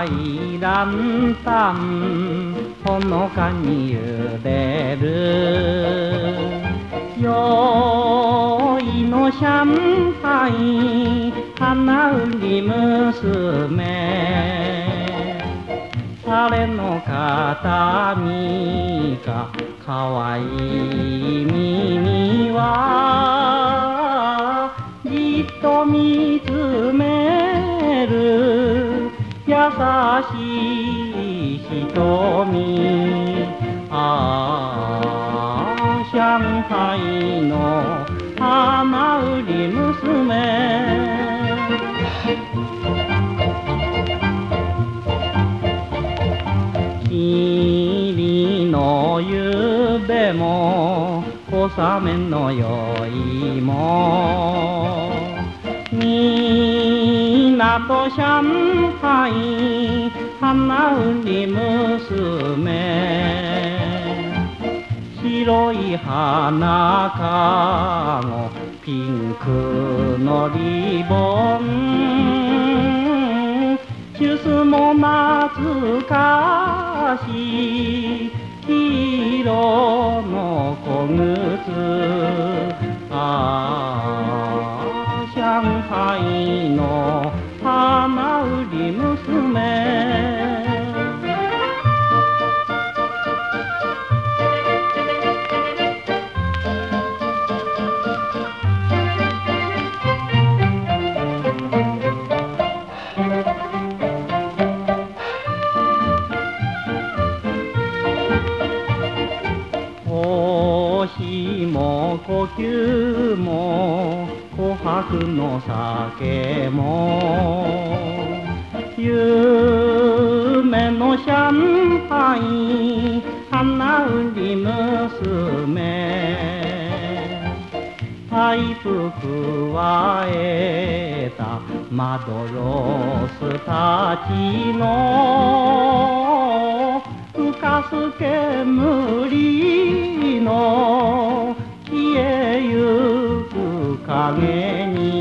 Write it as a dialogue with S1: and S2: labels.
S1: いランタンほのかに揺れる酔いのシャンパイン花売り娘誰の形見かかわいい耳はじっと見つめる優しい瞳上海の花売り娘霧の夕べも小雨の宵も港上海花売り娘白い花かごピンクのリボンジュースも懐かしい黄色の小靴上海の花売り娘星も呼吸も琥珀の酒も夢のシャンパイン花売り娘パイプくわえたマドロスたちの浮かす煙の消えゆく影に